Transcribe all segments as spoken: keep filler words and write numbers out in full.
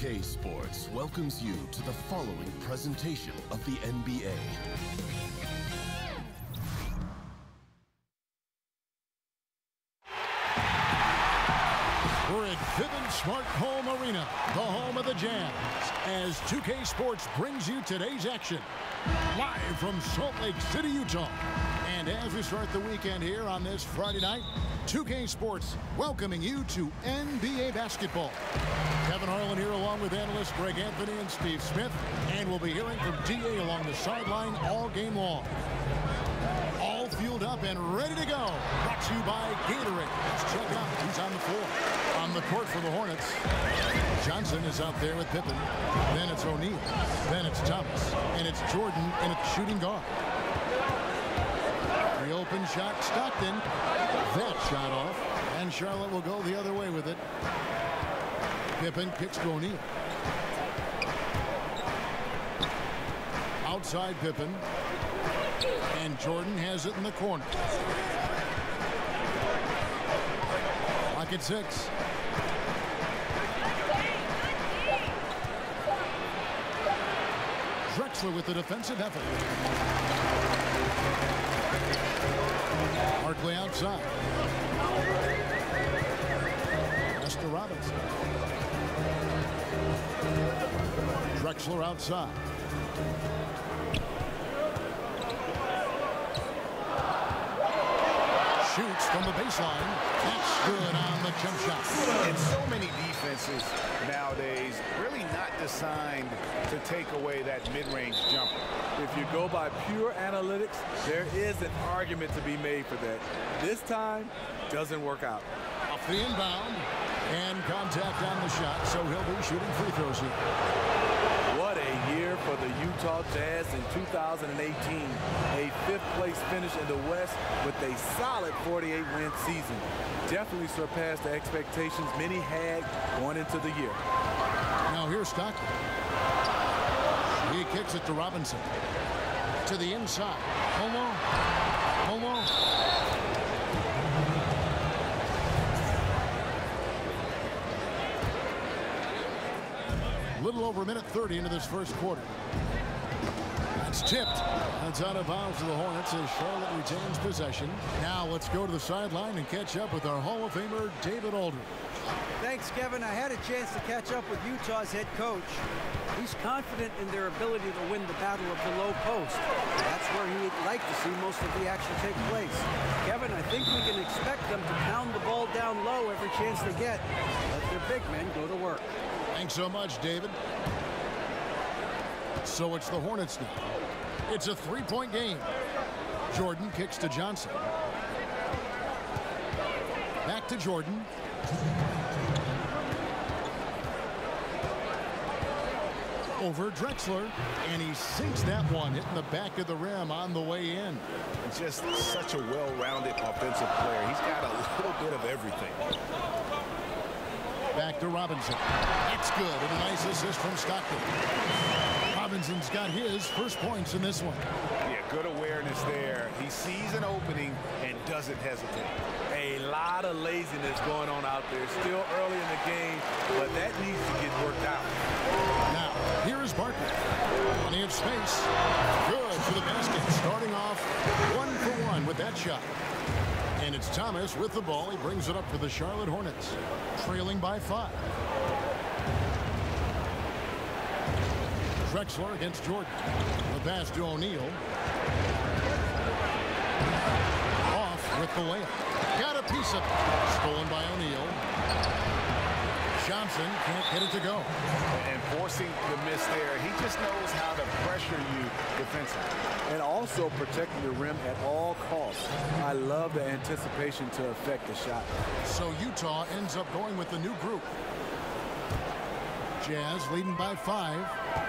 K Sports welcomes you to the following presentation of the N B A. We're at Vivint Smart Home Arena, the home of the Jazz, as two K Sports brings you today's action. Live from Salt Lake City, Utah. And as we start the weekend here on this Friday night, two K Sports welcoming you to N B A basketball. Kevin Harlan here along with analysts Greg Anthony and Steve Smith. And we'll be hearing from D A along the sideline all game long. All fueled up and ready to go. Brought to you by Gatorade. Let's check out who's on the floor. On the court for the Hornets, Johnson is out there with Pippen. Then it's O'Neal. Then it's Thomas. And it's Jordan and it's shooting guard. The open shot, Stockton. That shot off. And Charlotte will go the other way with it. Pippen kicks to O'Neal. Outside Pippen. And Jordan has it in the corner. Clock at six. Drexler with the defensive effort. Hartley outside. Lester Robinson. Drexler outside. Shoots from the baseline. That's good on the jump shot. And so many defenses nowadays really not designed to take away that mid-range jumper. If you go by pure analytics, there is an argument to be made for that. This time, doesn't work out. Off the inbound. And contact on the shot, so he'll be shooting free throws here. What a year for the Utah Jazz in two thousand eighteen. A fifth place finish in the West with a solid forty-eight win season. Definitely surpassed the expectations many had going into the year. Now here's Stockton. He kicks it to Robinson. To the inside. Homo. Homo. Little over a minute thirty into this first quarter. That's tipped. That's out of bounds to the Hornets as Charlotte retains possession. Now let's go to the sideline and catch up with our Hall of Famer, David Aldridge. Thanks, Kevin. I had a chance to catch up with Utah's head coach. He's confident in their ability to win the battle of the low post. That's where he'd like to see most of the action take place. Kevin, I think we can expect them to pound the ball down low every chance they get. Let their big men go to work. Thanks so much, David. So it's the Hornets now. It's a three-point game. Jordan kicks to Johnson. Back to Jordan. Over Drexler, and he sinks that one, hitting the back of the rim on the way in. Just such a well-rounded offensive player. He's got a little bit of everything. Back to Robinson. That's good, and a nice assist from Stockton. Robinson's got his first points in this one. Yeah, good awareness there. He sees an opening and doesn't hesitate. A lot of laziness going on out there. Still early in the game, but that needs to get worked out. Now, here is Barkley. Plenty of space. Good for the basket. Starting off one for one with that shot. And it's Thomas with the ball. He brings it up for the Charlotte Hornets. Trailing by five. Drexler against Jordan. The pass to O'Neal. Off with the layup. Got a piece of it. Stolen by O'Neal. Johnson can't get it to go. And forcing the miss there, he just knows how to pressure you defensively. And also protecting the rim at all costs. I love the anticipation to affect the shot. So Utah ends up going with the new group. Jazz leading by five.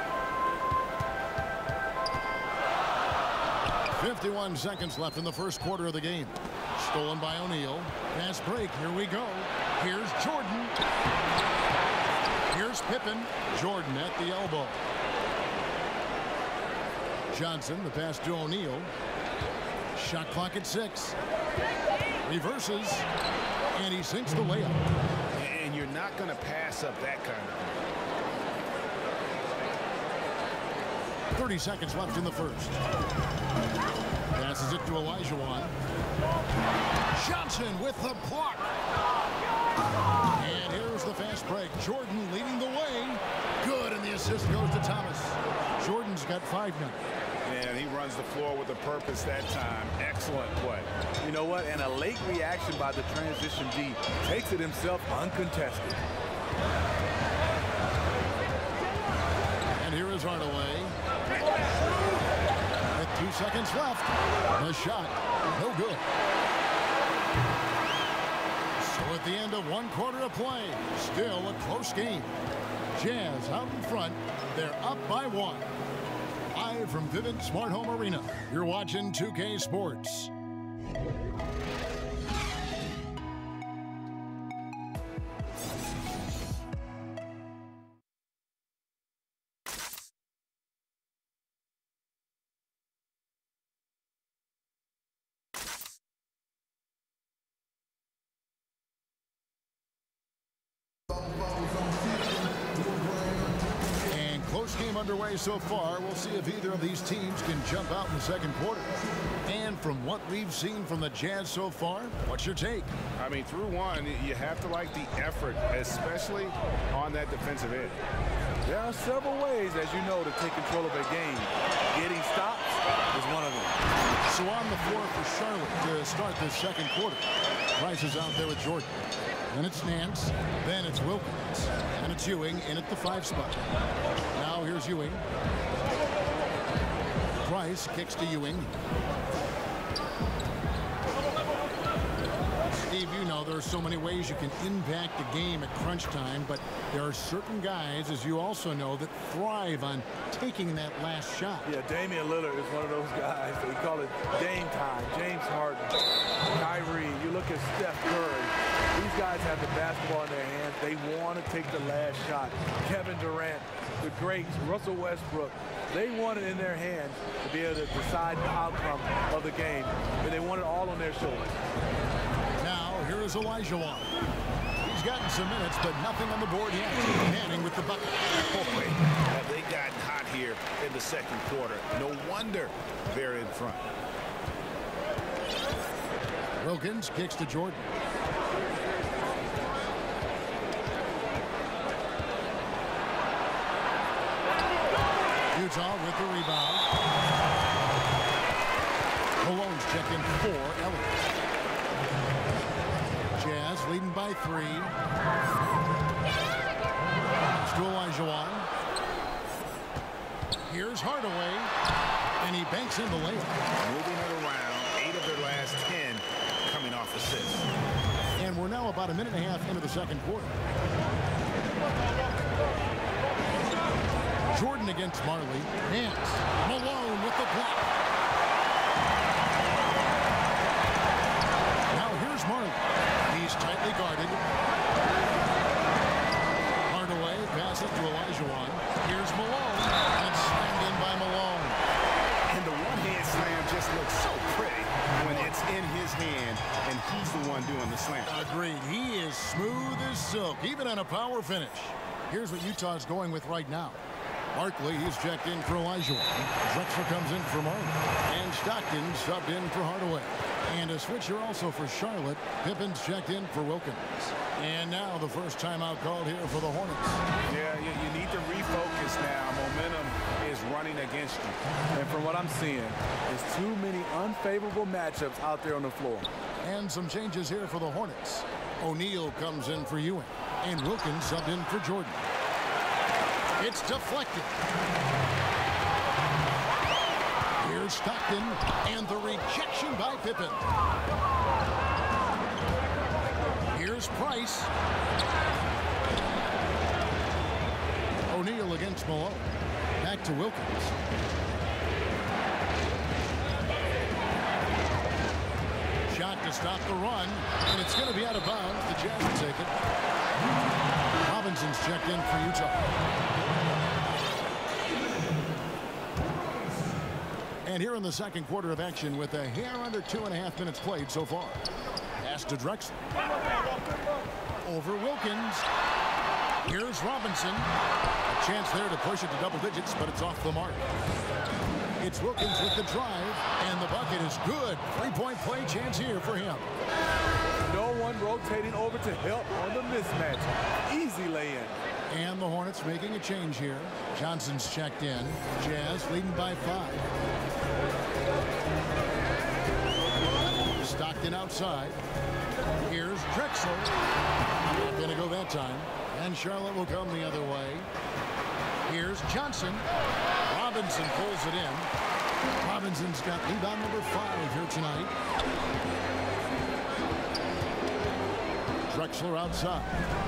fifty-one seconds left in the first quarter of the game. Stolen by O'Neal. Pass break. Here we go. Here's Jordan. Here's Pippen. Jordan at the elbow. Johnson, the pass to O'Neal. Shot clock at six. Reverses. And he sinks the layup. And you're not going to pass up that kind of thing. thirty seconds left in the first. Passes it to Olajuwon. Johnson with the block. And here's the fast break. Jordan leading the way. Good, and the assist goes to Thomas. Jordan's got five now. And he runs the floor with a purpose that time. Excellent play. You know what? And a late reaction by the transition D takes it himself uncontested. And here is Hardaway. With two seconds left. The shot, no good. So at the end of one quarter of play, still a close game. Jazz out in front. They're up by one. Live from Vivint Smart Home Arena, you're watching two K Sports. Game underway so far. We'll see if either of these teams can jump out in the second quarter. And from what we've seen from the Jazz so far, what's your take? I mean, through one, you have to like the effort, especially on that defensive end. There are several ways, as you know, to take control of a game. Getting stops is one of them. So on the floor for Charlotte to start this second quarter. Price is out there with Jordan. Then it's Nance. Then it's Wilkins. And it's Ewing in at the five spot. Now here's Ewing. Price kicks to Ewing. Steve, you know there are so many ways you can impact the game at crunch time, but there are certain guys, as you also know, that thrive on taking that last shot. Yeah, Damian Lillard is one of those guys. They call it Dame time. James Harden, Kyrie. You look at Steph Curry. These guys have the basketball in their hands. They want to take the last shot. Kevin Durant, the greats, Russell Westbrook. They want it in their hands to be able to decide the outcome of the game. And they want it all on their shoulders. Now, here is Olajuwon. He's gotten some minutes, but nothing on the board yet. Manning with the bucket. Boy, have they gotten hot here in the second quarter. No wonder they're in front. Wilkins kicks to Jordan. Utah with the rebound. Malone's checking four. Elliott. Jazz leading by three. To Olajuwon. Here's Hardaway. And he banks in the layup. Moving it around. Eight of their last ten coming off assists. And we're now about a minute and a half into the second quarter. Jordan against Marley. Nance. Malone with the block. Now here's Marley. He's tightly guarded. Hardaway passes to Olajuwon. Here's Malone. And it's slammed in by Malone. And the one-hand slam just looks so pretty when it's in his hand and he's the one doing the slam. Agreed. He is smooth as silk, even on a power finish. Here's what Utah's going with right now. Barkley, he's checked in for Olajuwon. Drexler comes in for Marley. And Stockton subbed in for Hardaway. And a switcher also for Charlotte. Pippen's checked in for Wilkins. And now the first timeout called here for the Hornets. Yeah, you, you need to refocus now. Momentum is running against you. And from what I'm seeing, there's too many unfavorable matchups out there on the floor. And some changes here for the Hornets. O'Neal comes in for Ewing. And Wilkins subbed in for Jordan. It's deflected. Here's Stockton, and the rejection by Pippen. Here's Price. O'Neal against Malone. Back to Wilkins. Shot to stop the run, and it's going to be out of bounds. The Jazz will take it. Robinson's checked in for Utah. And here in the second quarter of action with a hair under two and a half minutes played so far. Pass to Drexler. Over Wilkins. Here's Robinson. A chance there to push it to double digits, but it's off the mark. It's Wilkins with the drive, and the bucket is good. Three-point play chance here for him. No one rotating over to help on the mismatch. Easy lay-in. And the Hornets making a change here. Johnson's checked in. Jazz leading by five. Stockton outside. Here's Drexler. Not going to go that time. And Charlotte will come the other way. Here's Johnson. Robinson pulls it in. Robinson's got rebound number five here tonight. Drexler outside.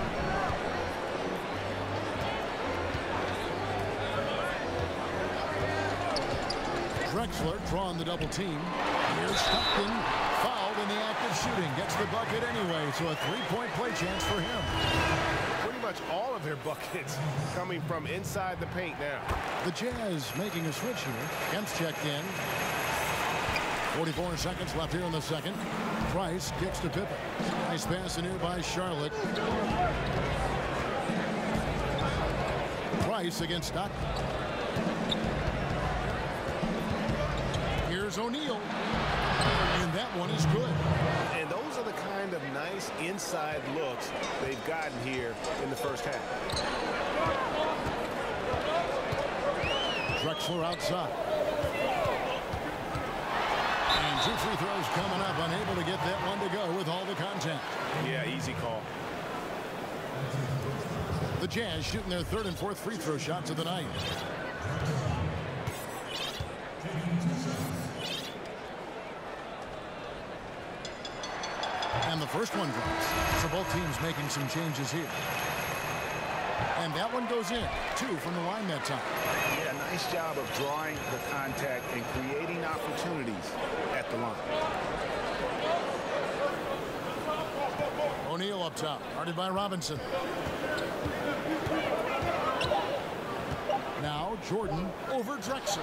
Drexler drawing the double team. Here's Stockton, fouled in the act of shooting. Gets the bucket anyway, so a three-point play chance for him. Pretty much all of their buckets coming from inside the paint now. The Jazz making a switch here. Kemp's checked in. forty-four seconds left here in the second. Price kicks to Pippen. Nice pass in here by Charlotte. Price against Stockton. Here's O'Neal. And that one is good. And those are the kind of nice inside looks they've gotten here in the first half. Drexler outside. And two free throws coming up. Unable to get that one to go with all the contact. Yeah, easy call. The Jazz shooting their third and fourth free throw shots of the night. And the first one drops. So both teams making some changes here. And that one goes in. Two from the line that time. Yeah, nice job of drawing the contact and creating opportunities at the line. O'Neal up top. Guarded by Robinson. Now Jordan over Drexler.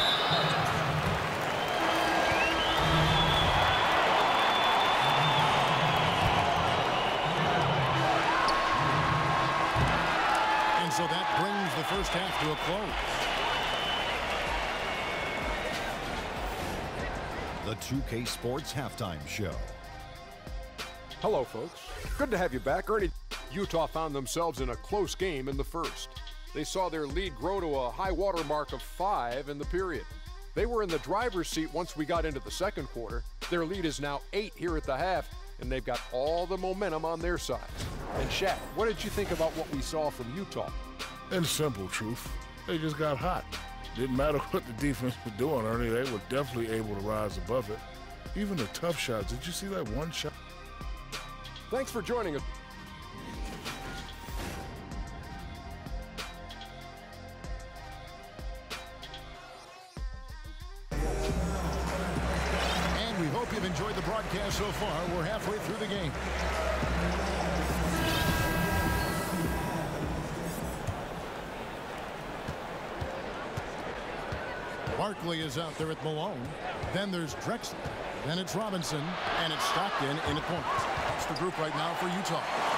So that brings the first half to a close. The two K Sports Halftime Show. Hello, folks. Good to have you back. Ernie, Utah found themselves in a close game in the first. They saw their lead grow to a high water mark of five in the period. They were in the driver's seat once we got into the second quarter. Their lead is now eight here at the half, and they've got all the momentum on their side. And Shaq, what did you think about what we saw from Utah? In simple truth, they just got hot. Didn't matter what the defense was doing, Ernie, they were definitely able to rise above it. Even the tough shots, did you see that one shot? Thanks for joining us. And we hope you've enjoyed the broadcast so far. We're halfway through the game. Barkley is out there at Malone. Then there's Drexler. Then it's Robinson. And it's Stockton in at point. That's the group right now for Utah.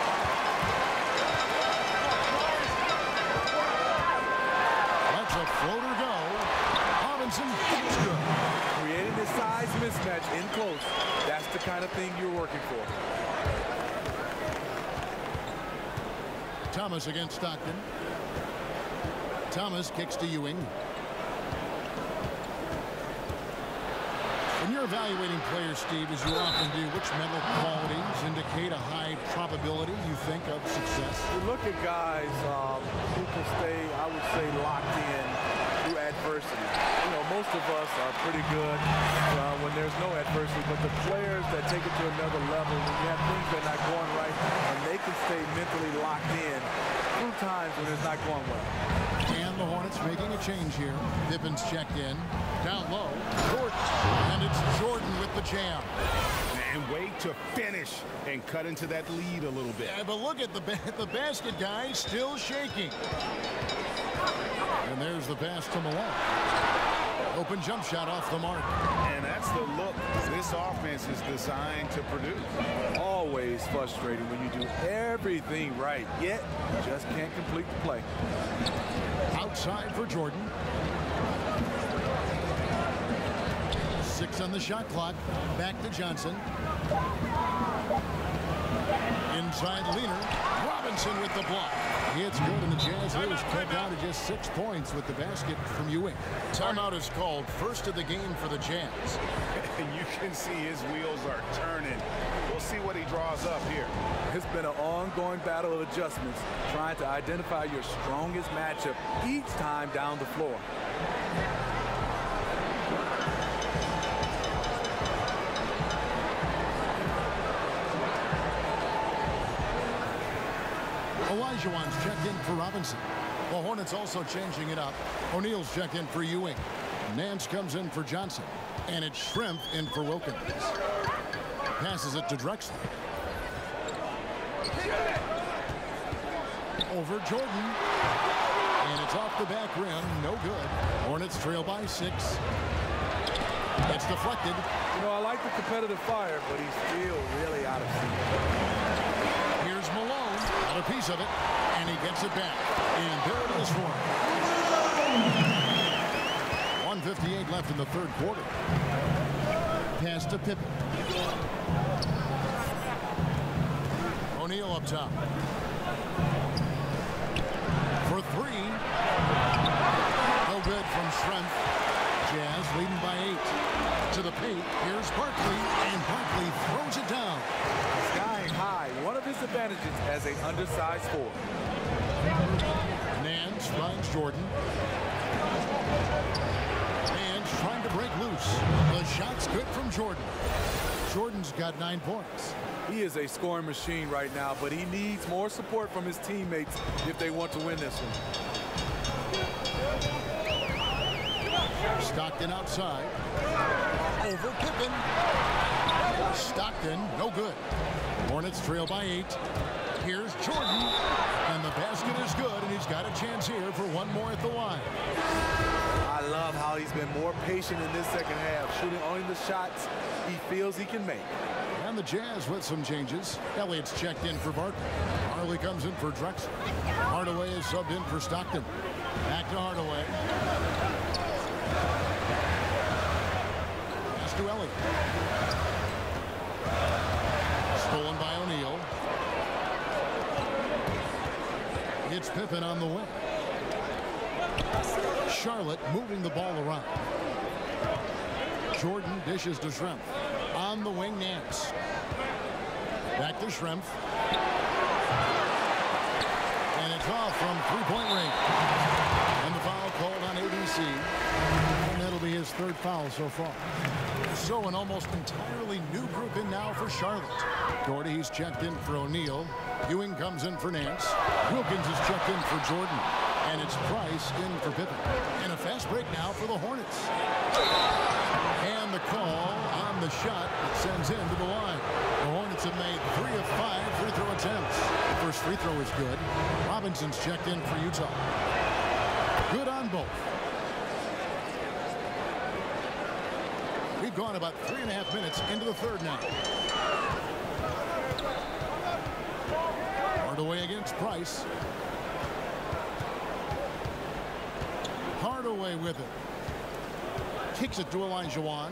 That's a floater go. Robinson, it's good. Creating the size mismatch in close. That's the kind of thing you're working for. Thomas against Stockton. Thomas kicks to Ewing. When you're evaluating players, Steve, as you often do, which mental qualities indicate a high probability, you think, of success? We look at guys um, who can stay, I would say, locked in through adversity. You know, most of us are pretty good uh, when there's no adversity, but the players that take it to another level, when you have things that are not going right, and they can stay mentally locked in through times when it's not going well. And the Hornets making a change here. Pippen's checked in. Down low. Jordan. And it's Jordan with the jam. And wait to finish and cut into that lead a little bit. Yeah, but look at the, ba the basket guy still shaking. And there's the pass to Malone. Open jump shot off the mark. And that's the look this offense is designed to produce. Always frustrating when you do everything right, yet you just can't complete the play. Outside for Jordan. Six on the shot clock. Back to Johnson. Inside Leaner. Robinson with the block. It's good, and the Jazz is cut down to just six points with the basket from Ewing. Timeout is called, first of the game for the Jazz. And you can see his wheels are turning. We'll see what he draws up here. It's been an ongoing battle of adjustments, trying to identify your strongest matchup each time down the floor. Olajuwon's checked in for Robinson. The Hornets also changing it up. O'Neal's checked in for Ewing. Nance comes in for Johnson. And it's Shrimp in for Wilkins. Passes it to Drexler. Over Jordan. And it's off the back rim. No good. Hornets trail by six. It's deflected. You know, I like the competitive fire, but he's still really out of sync. Here's Malone. Got a piece of it. And he gets it back. And there it is for him. one fifty-eight left in the third quarter. Pass to Pippen. O'Neal up top. For three. No good from Schrempf. Jazz leading by eight. To the paint. Here's Barkley. And Barkley throws it down. Skying high. One of his advantages as an undersized forward. Nance finds Jordan. Nance trying to break loose. The shot's good from Jordan. Jordan's got nine points. He is a scoring machine right now, but he needs more support from his teammates if they want to win this one. Stockton outside. Over Pippen. Stockton, no good. Hornets trail by eight. Here's Jordan. And the basket is good, and he's got a chance here for one more at the line. I love how he's been more patient in this second half, shooting only the shots he feels he can make. And the Jazz with some changes. Elliott's checked in for Barkley. Harley comes in for Drexler. Hardaway is subbed in for Stockton. Back to Hardaway. Pass to Elliott. Stolen by O'Neal. It's Pippen on the wing. Charlotte moving the ball around. Jordan dishes to Schrempf. On the wing, Nance. Back to Schrempf. And it's off from three-point range. And the foul called on A D C. And that'll be his third foul so far. So an almost entirely new group in now for Charlotte. Doherty's checked in for O'Neal. Ewing comes in for Nance. Wilkins is checked in for Jordan. And it's Price in for Pippen. And a fast break now for the Hornets. And the call on the shot that sends him to the line. The Hornets have made three of five free throw attempts. The first free throw is good. Robinson's checked in for Utah. Good on both. We've gone about three and a half minutes into the third now. Hardaway against Price. Hardaway with it. Kicks it to Olajuwon.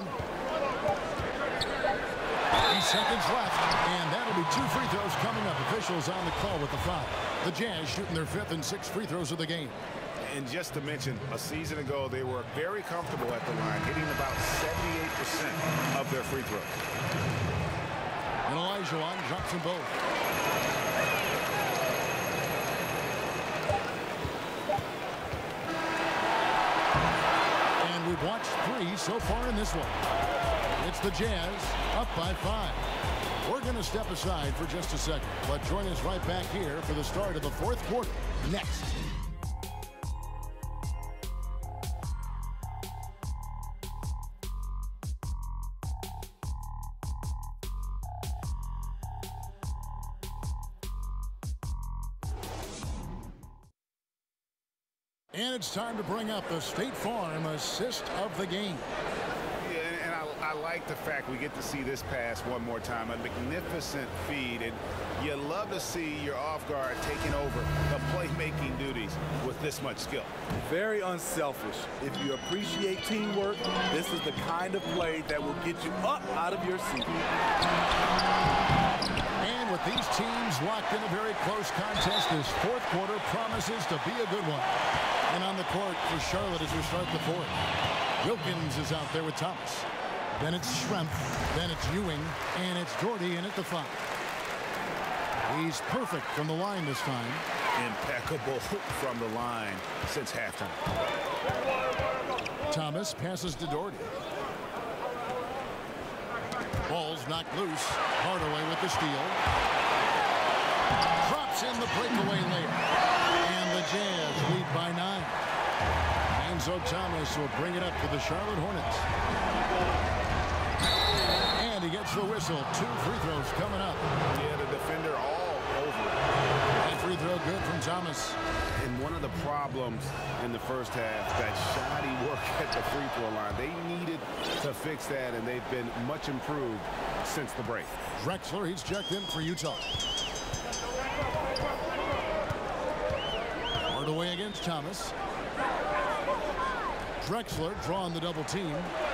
Eight seconds left, and that'll be two free throws coming up. Officials on the call with the foul. The Jazz shooting their fifth and sixth free throws of the game. And just to mention, a season ago, they were very comfortable at the line, hitting about seventy-eight percent of their free throws. And Olajuwon drops them both. And we've watched three so far in this one. It's the Jazz up by five. We're going to step aside for just a second, but join us right back here for the start of the fourth quarter next. And it's time to bring up the State Farm assist of the game. Yeah, and I, I like the fact we get to see this pass one more time. A magnificent feed, and you love to see your off guard taking over the playmaking duties with this much skill. Very unselfish. If you appreciate teamwork, this is the kind of play that will get you up out of your seat. And with these teams locked in a very close contest, this fourth quarter promises to be a good one. And on the court for Charlotte as we start the fourth. Wilkins is out there with Thomas. Then it's Schrempf. Then it's Ewing. And it's Doherty in at the five. He's perfect from the line this time. Impeccable from the line since halftime. Thomas passes to Doherty. Ball's knocked loose. Hardaway with the steal. Drops in the breakaway layup. And the Jazz lead by nine. Enzo Thomas will bring it up for the Charlotte Hornets. And he gets the whistle. Two free throws coming up. Yeah, the defender all over it. And free throw good from Thomas. And one of the problems in the first half, that shoddy work at the free throw line. They needed to fix that, and they've been much improved since the break. Drexler, he's checked in for Utah. Hardaway against Thomas. Drexler drawing the double team.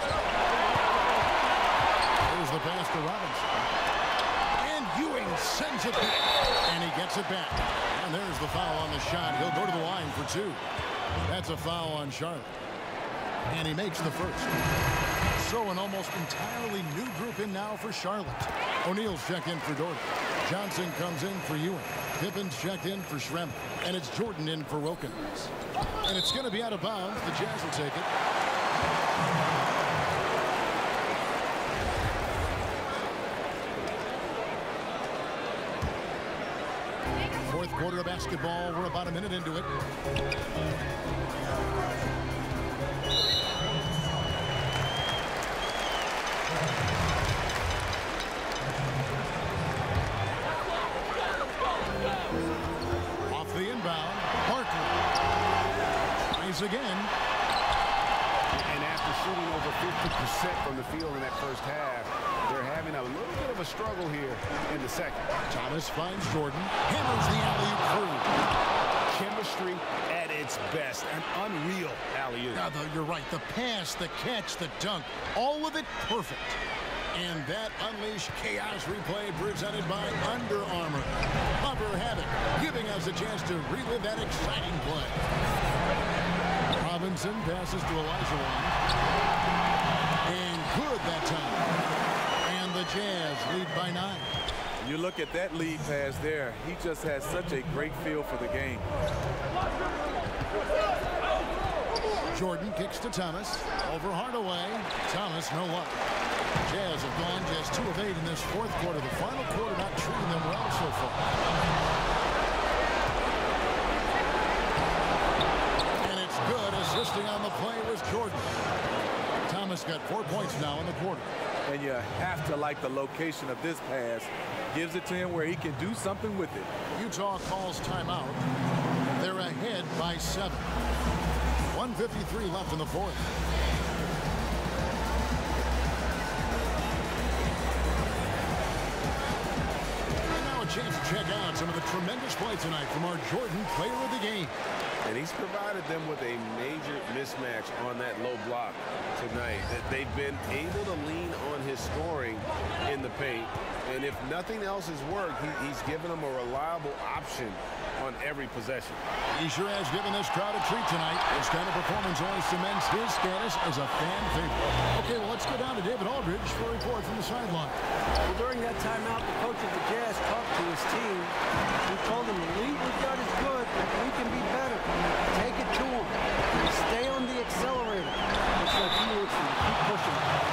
There's the pass to Robinson. And Ewing sends it back. And he gets it back. And there's the foul on the shot. He'll go to the line for two. That's a foul on Charlotte. And he makes the first. So an almost entirely new group in now for Charlotte. O'Neal's checked in for Doherty. Johnson comes in for Ewing. Pippin's checked in for Schrempf. And it's Jordan in for Wilkins. And it's going to be out of bounds. The Jazz will take it. Fourth quarter of basketball. We're about a minute into it. Off the inbound. Barkley. Tries again. And after shooting over fifty percent from the field in that first half, they're having a little bit of a struggle here in the second. Thomas finds Jordan. Hammers the alley-oop through. Chemistry at its best. An unreal alley-oop. Now, though, you're right. The pass, the catch, the dunk, all of it perfect. And that unleashed chaos replay presented by Under Armour. Cover Havoc, giving us a chance to relive that exciting play. Robinson passes to Elijah Wan. And good that time. And the Jazz lead by nine. You look at that lead pass there. He just has such a great feel for the game. Jordan kicks to Thomas. Over Hardaway. Thomas, no luck. Jazz have gone just two of eight in this fourth quarter. The final quarter not treating them well so far. And it's good. Assisting on the play was Jordan. Thomas got four points now in the quarter. And you have to like the location of this pass. Gives it to him where he can do something with it. Utah calls timeout. They're ahead by seven. one fifty-three left in the fourth. And now a chance to check out some of the tremendous play tonight from our Jordan player of the game. And he's provided them with a major mismatch on that low block tonight. That they've been able to lean on his scoring in the paint. And if nothing else has worked, he, he's given them a reliable option on every possession. He sure has given this crowd a treat tonight. This kind of performance only cements his status as a fan favorite. Okay, well, let's go down to David Aldridge for a report from the sideline. Well, during that timeout, the coach of the Jazz talked to his team. He told them the lead we've got is good, but we can be better. Take it to them. Stay on the accelerator. Looks like he wants them to keep pushing.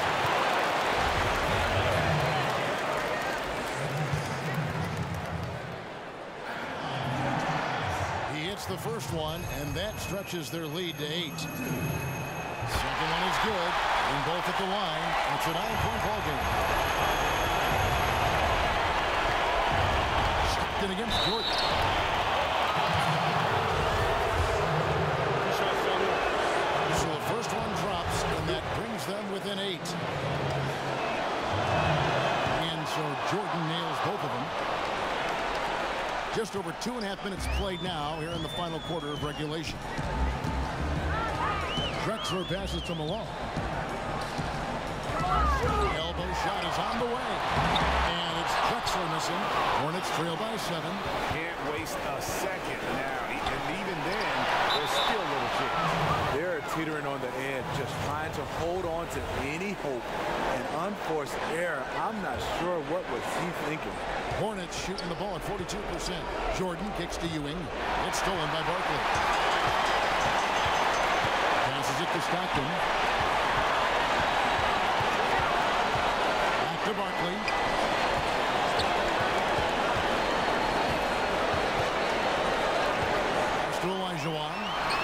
The first one, and that stretches their lead to eight. Second one is good, and both at the line. It's a nine-point ball game. Stockton against Jordan. So the first one drops, and that brings them within eight. Jordan nails both of them. Just over two and a half minutes played now here in the final quarter of regulation. Drexler passes to Malone. Elbow shot is on the way. And it's Drexler missing. Hornets trail by seven. Can't waste a second now. And even then, there's still little chance. They're teetering on the edge, just trying to hold on to any hope. An unforced error. I'm not sure what was he thinking. Hornets shooting the ball at forty-two percent. Jordan kicks to Ewing. It's stolen by Barkley. Passes it to Stockton. Back to Barkley. Pass to Olajuwon.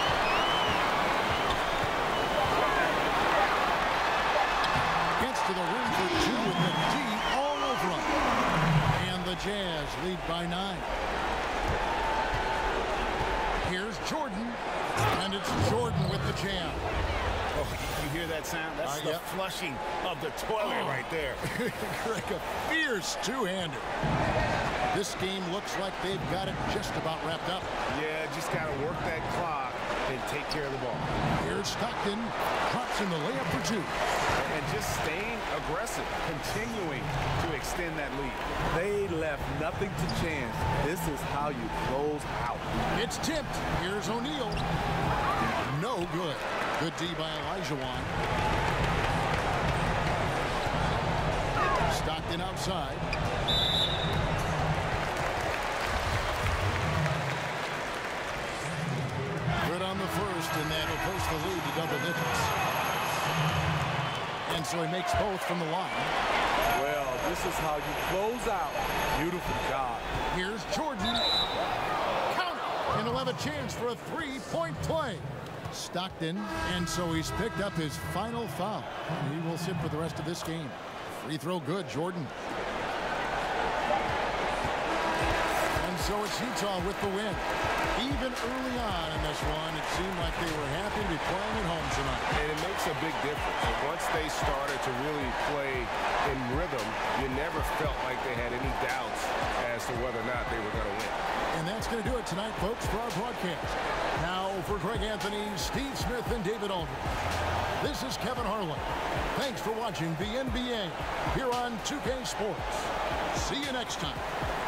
Gets to the rim for two with the D all over him. The Jazz lead by nine. Here's Jordan, and it's Jordan with the jam. Oh, you hear that sound? That's uh, the yep. flushing of the toilet oh. right there. Greg, a fierce two-hander. This game looks like they've got it just about wrapped up. Yeah, just got to work that clock and take care of the ball. Here's Stockton, drops in the layup for two. And just staying aggressive, continuing to extend that lead. They left nothing to chance. This is how you close out. It's tipped. Here's O'Neal. No good. Good D by Olajuwon. Stockton outside. Good on the first, and that'll push the lead to double digits. And so he makes both from the line. Well, this is how you close out. Beautiful job. Here's Jordan. Count it. And he'll have a chance for a three-point play. Stockton, and so he's picked up his final foul. He will sit for the rest of this game. Free throw good, Jordan. And so it's Utah with the win. Even early on in this one, it seemed like they were happy to be playing at home tonight. And it makes a big difference. And once they started to really play in rhythm, you never felt like they had any doubts as to whether or not they were going to win. And that's going to do it tonight, folks, for our broadcast. Now for Greg Anthony, Steve Smith, and David Aldridge. This is Kevin Harlan. Thanks for watching the N B A here on two K Sports. See you next time.